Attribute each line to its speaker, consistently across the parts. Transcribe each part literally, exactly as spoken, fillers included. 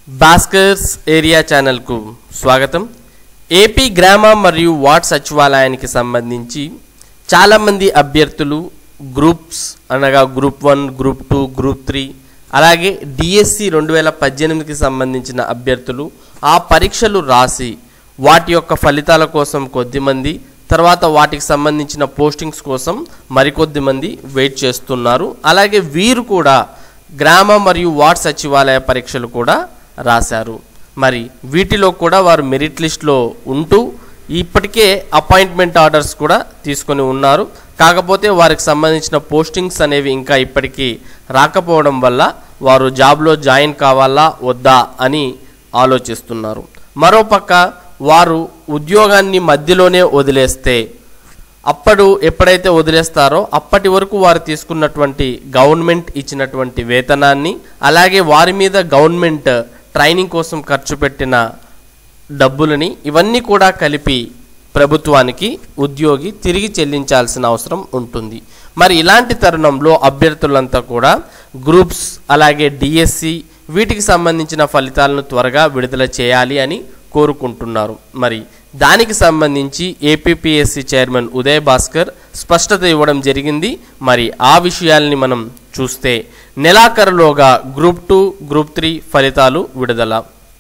Speaker 1: Bhaskar's area channel కు స్వాగతం। AP గ్రామ మరియు వార్డ్ సచివాలయానికి సంబంధించి చాలా మంది అభ్యర్థులు గ్రూప్స్ అనగా group one group two group three అలాగే డిఎస్సి రెండు వేల పద్దెనిమిది కి సంబంధించిన అభ్యర్థులు ఆ పరీక్షలు రాసి వాటి యొక్క ఫలితాల కోసం కొద్దిమంది తర్వాత వాటికి సంబంధించిన పోస్టింగ్స్ కోసం మరికొద్ది మంది వెయిట్ చేస్తున్నారు। అలాగే వీరు కూడా గ్రామ మరియు వార్డ్ సచివాలయ పరీక్షలు కూడా రాశారు। మరి వీటిలో కూడా వారు మెరిట్ లిస్ట్లో ఉంటూ ఇప్పటికే అపాయింట్మెంట్ ఆర్డర్స్ కూడా తీసుకొని ఉన్నారు। కాకపోతే వారికి సంబంధించిన పోస్టింగ్స్ అనేవి ఇంకా ఇప్పటికీ రాకపోవడం వల్ల వారు జాబ్లో జాయిన్ కావాలా వద్దా అని ఆలోచిస్తున్నారు। మరోపక్క వారు ఉద్యోగాన్ని మధ్యలోనే వదిలేస్తే అప్పుడు ఎప్పుడైతే వదిలేస్తారో అప్పటి వరకు వారు తీసుకున్నటువంటి గవర్నమెంట్ ఇచ్చినటువంటి వేతనాన్ని అలాగే వారి మీద గవర్నమెంట్ ట్రైనింగ్ కోసం ఖర్చు పెట్టిన డబ్బులని ఇవన్నీ కూడా కలిపి ప్రభుత్వానికి ఉద్యోగి తిరిగి చెల్లించాల్సిన అవసరం ఉంటుంది। మరి ఇలాంటి తరుణంలో అభ్యర్థులంతా కూడా గ్రూప్స్ అలాగే డిఎస్సి వీటికి సంబంధించిన ఫలితాలను త్వరగా విడుదల చేయాలి అని కోరుకుంటున్నారు। మరి దానికి సంబంధించి ఏపీపీఎస్సీ చైర్మన్ ఉదయ్ భాస్కర్ స్పష్టత ఇవ్వడం జరిగింది। మరి ఆ విషయాల్ని మనం చూస్తే నెలాఖరులోగా గ్రూప్ టూ గ్రూప్ త్రీ ఫలితాలు విడుదల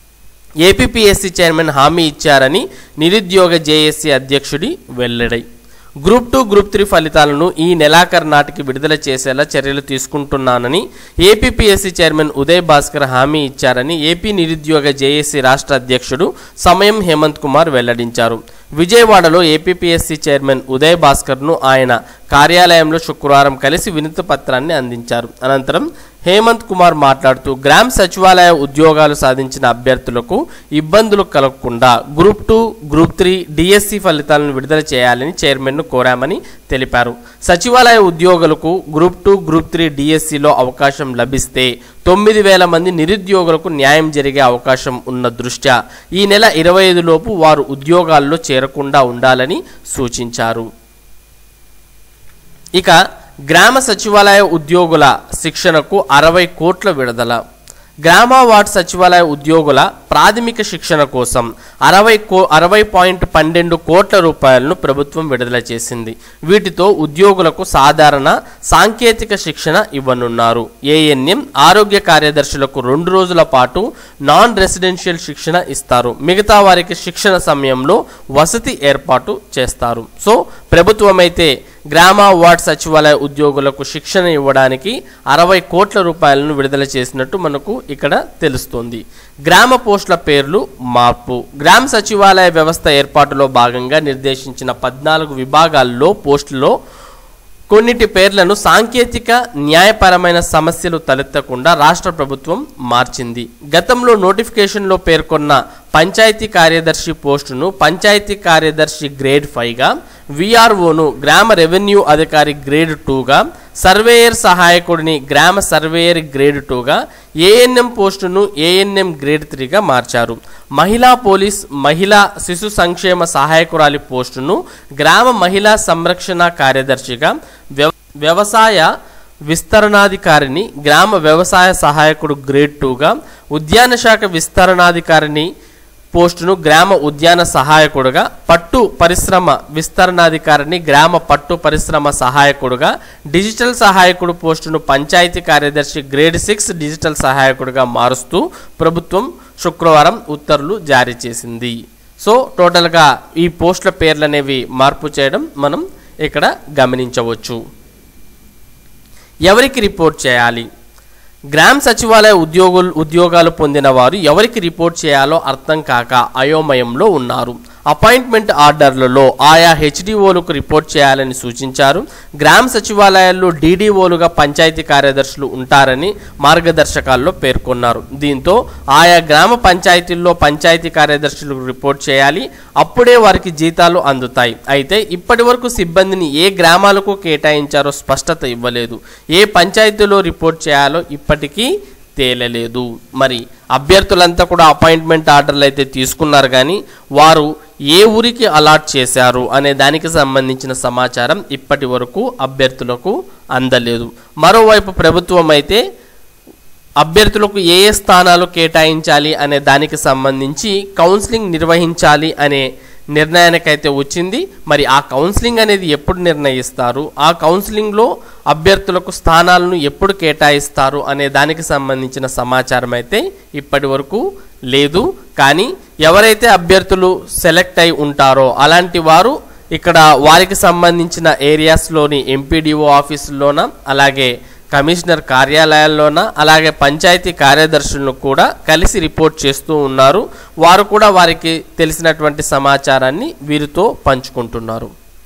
Speaker 1: ఏపీపీఎస్సీ చైర్మన్ హామీ ఇచ్చారని నిరుద్యోగ జేఏసీ అధ్యక్షుడి వెల్లడి। గ్రూప్ టూ గ్రూప్ త్రీ ఫలితాలను ఈ నెలాఖరు నాటికి విడుదల చేసేలా చర్యలు తీసుకుంటున్నానని ఏపీపీఎస్సీ చైర్మన్ ఉదయ్ భాస్కర్ హామీ ఇచ్చారని ఏపీ నిరుద్యోగ జేఏసీ రాష్ట్ర అధ్యక్షుడు సమయం హేమంత్ కుమార్ వెల్లడించారు। విజయవాడలో ఏపీపీఎస్సీ చైర్మన్ ఉదయ్ భాస్కర్ను ఆయన కార్యాలయంలో శుక్రవారం కలిసి వినతి పత్రాన్ని అందించారు। అనంతరం హేమంత్ కుమార్ మాట్లాడుతూ గ్రామ సచివాలయ ఉద్యోగాలు సాధించిన అభ్యర్థులకు ఇబ్బందులు కలగకుండా group two group three DSC ఫలితాలను విడుదల చేయాలని చైర్మన్ను కోరామని తెలిపారు। సచివాలయ ఉద్యోగులకు గ్రూప్ టూ గ్రూప్ త్రీ డిఎస్సిలో అవకాశం లభిస్తే తొమ్మిది వేల మంది నిరుద్యోగులకు న్యాయం జరిగే అవకాశం ఉన్న దృష్ట్యా ఈ నెల ఇరవై ఐదు లోపు వారు ఉద్యోగాల్లో చేరకుండా ఉండాలని సూచించారు। ఇక గ్రామ సచివాలయ ఉద్యోగుల శిక్షణకు అరవై కోట్ల విడుదల। గ్రామ వార్డ్ సచివాలయ ఉద్యోగుల ప్రాథమిక శిక్షణ కోసం అరవై కో అరవై పాయింట్ పన్నెండు కోట్ల రూపాయలను ప్రభుత్వం విడుదల చేసింది। వీటితో ఉద్యోగులకు సాధారణ సాంకేతిక శిక్షణ ఇవ్వనున్నారు। ఏఎన్ఎం ఆరోగ్య కార్యదర్శులకు రెండు రోజుల పాటు నాన్ రెసిడెన్షియల్ శిక్షణ ఇస్తారు। మిగతా వారికి శిక్షణ సమయంలో వసతి ఏర్పాటు చేస్తారు। సో ప్రభుత్వం అయితే గ్రామ వార్డ్ సచివాలయ ఉద్యోగులకు శిక్షణ ఇవ్వడానికి అరవై కోట్ల రూపాయలను విడుదల చేసినట్టు మనకు ఇక్కడ తెలుస్తోంది। గ్రామ పోస్టుల పేర్లు మార్పు। గ్రామ సచివాలయ వ్యవస్థ ఏర్పాటులో భాగంగా నిర్దేశించిన పద్నాలుగు విభాగాల్లో పోస్టుల్లో కొన్నిటి పేర్లను సాంకేతిక న్యాయపరమైన సమస్యలు తలెత్తకుండా రాష్ట్ర ప్రభుత్వం మార్చింది। గతంలో నోటిఫికేషన్లో పేర్కొన్న పంచాయతీ కార్యదర్శి పోస్టును పంచాయతీ కార్యదర్శి గ్రేడ్ ఫైవ్గా, విఆర్ఓను గ్రామ రెవెన్యూ అధికారి గ్రేడ్ టూగా, సర్వేయర్ సహాయకుడిని గ్రామ సర్వేయర్ గ్రేడ్ టూగా, ఏఎన్ఎం పోస్టును ఏఎన్ఎం గ్రేడ్ త్రీగా మార్చారు। మహిళా పోలీస్ మహిళా శిశు సంక్షేమ సహాయకురాలి పోస్టును గ్రామ మహిళా సంరక్షణ కార్యదర్శిగా, వ్యవసాయ విస్తరణాధికారిని గ్రామ వ్యవసాయ సహాయకుడు గ్రేడ్ టూగా, ఉద్యాన శాఖ విస్తరణాధికారిని పోస్టును గ్రామ ఉద్యాన సహాయకుడుగా, పట్టు పరిశ్రమ విస్తరణాధికారిని గ్రామ పట్టు పరిశ్రమ సహాయకుడుగా, డిజిటల్ సహాయకుడు పోస్టును పంచాయతీ కార్యదర్శి గ్రేడ్ సిక్స్ డిజిటల్ సహాయకుడుగా మారుస్తూ ప్రభుత్వం శుక్రవారం ఉత్తర్వులు జారీ చేసింది। సో టోటల్గా ఈ పోస్టుల పేర్లు అనేవి మార్పు చేయడం మనం ఇక్కడ గమనించవచ్చు। ఎవరికి రిపోర్ట్ చేయాలి? గ్రామ సచివాలయ ఉద్యోగులు ఉద్యోగాలు పొందిన వారు ఎవరికి రిపోర్ట్ చేయాలో అర్థం కాక అయోమయంలో ఉన్నారు। అపాయింట్మెంట్ ఆర్డర్లలో ఆయా హెచ్డిఓలకు రిపోర్ట్ చేయాలని సూచించారు। గ్రామ సచివాలయాల్లో డీడీఓలుగా పంచాయతీ కార్యదర్శులు ఉంటారని మార్గదర్శకాల్లో పేర్కొన్నారు। దీంతో ఆయా గ్రామ పంచాయతీల్లో పంచాయతీ కార్యదర్శులకు రిపోర్ట్ చేయాలి, అప్పుడే వారికి జీతాలు అందుతాయి। అయితే ఇప్పటి వరకు సిబ్బందిని ఏ గ్రామాలకు కేటాయించారో స్పష్టత ఇవ్వలేదు। ఏ పంచాయతీలో రిపోర్ట్ చేయాలో ఇప్పటికీ తేలలేదు। మరి అభ్యర్థులంతా కూడా అపాయింట్మెంట్ ఆర్డర్లు అయితే తీసుకున్నారు, కానీ వారు ఏ ఊరికి అలాట్ చేశారు అనే దానికి సంబంధించిన సమాచారం ఇప్పటి వరకు అభ్యర్థులకు అందలేదు। మరోవైపు ప్రభుత్వం అయితే అభ్యర్థులకు ఏ ఏ స్థానాలు కేటాయించాలి అనే దానికి సంబంధించి కౌన్సిలింగ్ నిర్వహించాలి అనే నిర్ణయానికైతే వచ్చింది. మరి ఆ కౌన్సిలింగ్ అనేది ఎప్పుడు నిర్ణయిస్తారు, ఆ కౌన్సిలింగ్లో అభ్యర్థులకు స్థానాలను ఎప్పుడు కేటాయిస్తారు అనే దానికి సంబంధించిన సమాచారం అయితే ఇప్పటి వరకు లేదు. కానీ ఎవరైతే అభ్యర్థులు సెలెక్ట్ అయి ఉంటారో అలాంటి వారు ఇక్కడ వారికి సంబంధించిన ఏరియాస్లోని ఎంపీడీఓ ఆఫీసుల్లోన, అలాగే కమిషనర్ కార్యాలయాల్లోన, అలాగే పంచాయతీ కార్యదర్శులను కూడా కలిసి రిపోర్ట్ చేస్తూ ఉన్నారు. వారు కూడా వారికి తెలిసినటువంటి సమాచారాన్ని వీరితో పంచుకుంటున్నారు.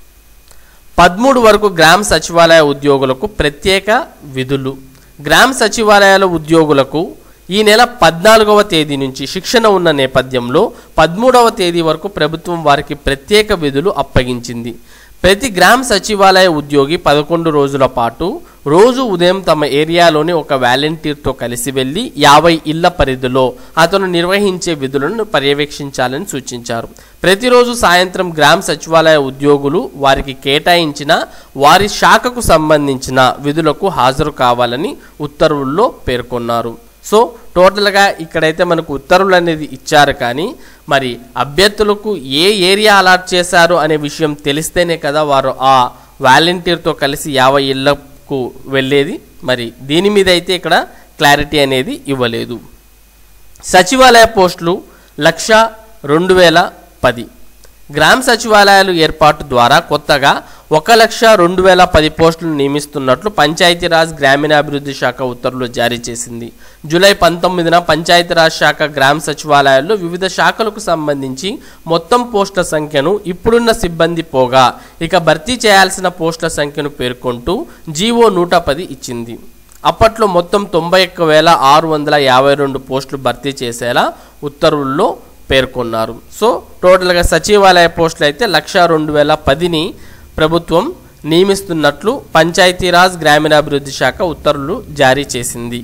Speaker 1: పదమూడు వరకు గ్రామ సచివాలయ ఉద్యోగులకు ప్రత్యేక విధులు. గ్రామ సచివాలయాల ఉద్యోగులకు ఈ నెల పద్నాలుగవ తేదీ నుంచి శిక్షణ ఉన్న నేపథ్యంలో పదమూడవ తేదీ వరకు ప్రభుత్వం వారికి ప్రత్యేక విధులు అప్పగించింది. ప్రతి గ్రామ సచివాలయ ఉద్యోగి పదకొండు రోజుల పాటు రోజు ఉదయం తమ ఏరియాలోని ఒక వాలంటీర్తో కలిసి వెళ్ళి యాభై ఇళ్ల పరిధిలో అతను నిర్వహించే విధులను పర్యవేక్షించాలని సూచించారు. ప్రతిరోజు సాయంత్రం గ్రామ సచివాలయ ఉద్యోగులు వారికి కేటాయించిన వారి శాఖకు సంబంధించిన విధులకు హాజరు కావాలని ఉత్తర్వుల్లో పేర్కొన్నారు. సో టోటల్గా ఇక్కడైతే మనకు ఉత్తర్వులు అనేది ఇచ్చారు. కానీ మరి అభ్యర్థులకు ఏ ఏరియా అలాట్ చేశారు అనే విషయం తెలిస్తేనే కదా వారు ఆ వాలంటీర్తో కలిసి యాభై ఇళ్లకు వెళ్ళేది. మరి దీని మీద అయితే ఇక్కడ క్లారిటీ అనేది ఇవ్వలేదు. సచివాలయ పోస్టులు లక్ష రెండు వేల పది. గ్రామ సచివాలయాలు ఏర్పాటు ద్వారా కొత్తగా ఒక లక్ష రెండు వేల పది పోస్టులను నియమిస్తున్నట్లు పంచాయతీరాజ్ గ్రామీణాభివృద్ధి శాఖ ఉత్తర్వులు జారీ చేసింది. జూలై పంతొమ్మిదిన పంచాయతీరాజ్ శాఖ గ్రామ సచివాలయాల్లో వివిధ శాఖలకు సంబంధించి మొత్తం పోస్టుల సంఖ్యను ఇప్పుడున్న సిబ్బంది పోగా ఇక భర్తీ చేయాల్సిన పోస్టుల సంఖ్యను పేర్కొంటూ జీవో నూట పది ఇచ్చింది. అప్పట్లో మొత్తం తొంభై ఒక్క వేల ఆరు వందల యాభై రెండు పోస్టులు భర్తీ చేసేలా ఉత్తర్వుల్లో పేర్కొన్నారు. సో టోటల్గా సచివాలయ పోస్టులు అయితే లక్ష రెండు వేల పదిని ప్రభుత్వం నియమిస్తున్నట్లు పంచాయతీరాజ్ గ్రామీణాభివృద్ధి శాఖ ఉత్తర్వులు జారీ చేసింది.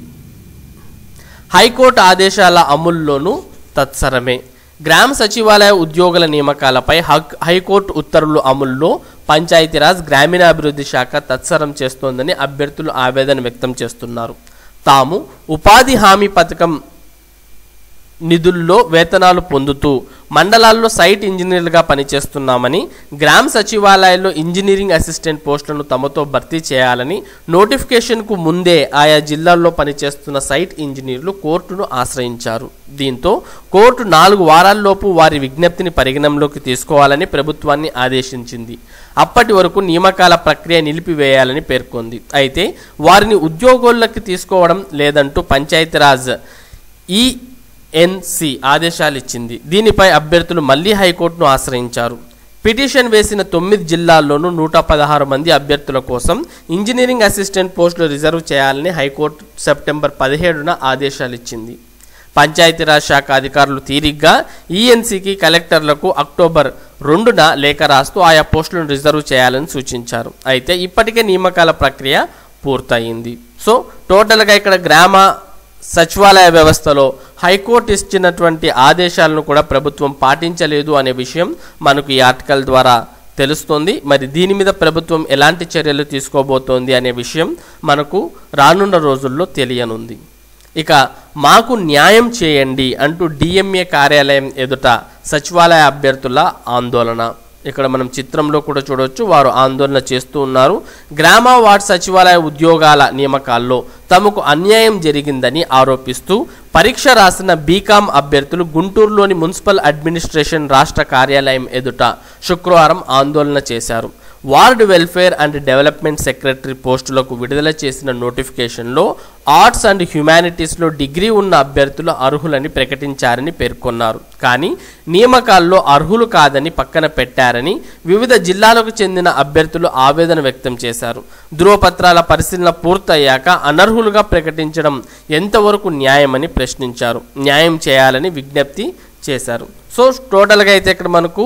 Speaker 1: హైకోర్టు ఆదేశాల అమలులోనూ తత్సరమే. గ్రామ సచివాలయ ఉద్యోగుల నియామకాలపై హైకోర్టు ఉత్తర్వులు అమలులో పంచాయతీరాజ్ గ్రామీణాభివృద్ధి శాఖ తత్సరం చేస్తోందని అభ్యర్థులు ఆవేదన వ్యక్తం చేస్తున్నారు. తాము ఉపాధి హామీ పథకం నిధుల్లో వేతనాలు పొందుతూ మండలాల్లో సైట్ ఇంజనీర్లుగా పనిచేస్తున్నామని, గ్రామ సచివాలయాల్లో ఇంజనీరింగ్ అసిస్టెంట్ పోస్టులను తమతో భర్తీ చేయాలని నోటిఫికేషన్కు ముందే ఆయా జిల్లాల్లో పనిచేస్తున్న సైట్ ఇంజనీర్లు కోర్టును ఆశ్రయించారు. దీంతో కోర్టు నాలుగు వారాల్లోపు వారి విజ్ఞప్తిని పరిగణనలోకి తీసుకోవాలని ప్రభుత్వాన్ని ఆదేశించింది. అప్పటి వరకు నియామకాల ప్రక్రియ నిలిపివేయాలని పేర్కొంది. అయితే వారిని ఉద్యోగుల్లోకి తీసుకోవడం లేదంటూ పంచాయతీరాజ్ ఈ ఎన్సి ఆదేశాలు ఇచ్చింది. దీనిపై అభ్యర్థులు మళ్లీ హైకోర్టును ఆశ్రయించారు. పిటిషన్ వేసిన తొమ్మిది జిల్లాల్లోనూ నూట పదహారు మంది అభ్యర్థుల కోసం ఇంజనీరింగ్ అసిస్టెంట్ పోస్టులు రిజర్వ్ చేయాలని హైకోర్టు సెప్టెంబర్ పదిహేడున ఆదేశాలు ఇచ్చింది. పంచాయతీరాజ్ శాఖ అధికారులు తీరిగ్గా ఈఎన్సీకి కలెక్టర్లకు అక్టోబర్ రెండున లేఖ రాస్తూ ఆయా పోస్టులను రిజర్వ్ చేయాలని సూచించారు. అయితే ఇప్పటికే నియామకాల ప్రక్రియ పూర్తయింది. సో టోటల్గా ఇక్కడ గ్రామ సచివాలయ వ్యవస్థలో హైకోర్టు ఇచ్చినటువంటి ఆదేశాలను కూడా ప్రభుత్వం పాటించలేదు అనే విషయం మనకు ఈ ఆర్టికల్ ద్వారా తెలుస్తుంది. మరి దీని మీద ప్రభుత్వం ఎలాంటి చర్యలు తీసుకోబోతోంది అనే విషయం మనకు రానున్న రోజుల్లో తెలియనుంది. ఇక మాకు న్యాయం చేయండి అంటూ డిఎంఏ కార్యాలయం ఎదుట సచివాలయ అభ్యర్థుల ఆందోళన. ఇక్కడ మనం చిత్రంలో కూడా చూడవచ్చు, వారు ఆందోళన చేస్తూ ఉన్నారు. గ్రామ వార్డు సచివాలయ ఉద్యోగాల నియామకాల్లో తమకు అన్యాయం జరిగిందని ఆరోపిస్తూ పరీక్ష రాసిన బీకాం అభ్యర్థులు గుంటూరులోని మున్సిపల్ అడ్మినిస్ట్రేషన్ రాష్ట్ర కార్యాలయం ఎదుట శుక్రవారం ఆందోళన చేశారు. Ward welfare and development secretary పోస్టులకు విడుదల చేసిన నోటిఫికేషన్లో ఆర్ట్స్ అండ్ హ్యుమానిటీస్లో డిగ్రీ ఉన్న అభ్యర్థులు అర్హులని ప్రకటించారని పేర్కొన్నారు. కానీ నియామకాల్లో అర్హులు కాదని పక్కన పెట్టారని వివిధ జిల్లాలకు చెందిన అభ్యర్థులు ఆవేదన వ్యక్తం చేశారు. ధృవపత్రాల పరిశీలన పూర్తయ్యాక అనర్హులుగా ప్రకటించడం ఎంతవరకు న్యాయమని ప్రశ్నించారు. న్యాయం చేయాలని విజ్ఞప్తి చేశారు. సో టోటల్గా అయితే ఇక్కడ మనకు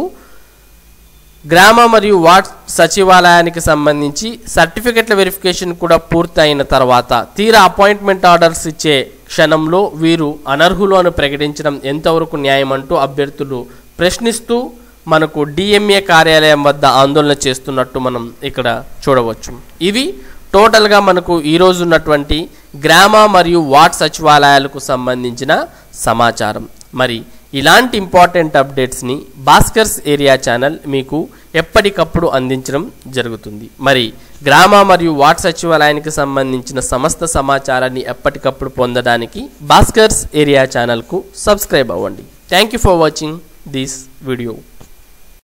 Speaker 1: గ్రామ మరియు వార్డ్ సచివాలయానికి సంబంధించి సర్టిఫికెట్ల వెరిఫికేషన్ కూడా పూర్తయిన తర్వాత తీరా అపాయింట్మెంట్ ఆర్డర్స్ ఇచ్చే క్షణంలో వీరు అనర్హులు అని ప్రకటించడం ఎంతవరకు న్యాయం అంటూ అభ్యర్థులు ప్రశ్నిస్తూ మనకు డిఎంఏ కార్యాలయం వద్ద ఆందోళన చేస్తున్నట్టు మనం ఇక్కడ చూడవచ్చు. ఇవి టోటల్గా మనకు ఈరోజు ఉన్నటువంటి గ్రామ మరియు వార్డ్ సచివాలయాలకు సంబంధించిన సమాచారం. మరి ఇలాంటి ఇంపార్టెంట్ అప్డేట్స్ని భాస్కర్స్ ఏరియా ఛానల్ మీకు ఎప్పటికప్పుడు అందించడం జరుగుతుంది. మరి గ్రామ మరియు వార్డ్ సచివాలయానికి సంబంధించిన సమస్త సమాచారాన్ని ఎప్పటికప్పుడు పొందడానికి భాస్కర్స్ ఏరియా ఛానల్కు సబ్స్క్రైబ్ అవ్వండి. Thank you for watching this video.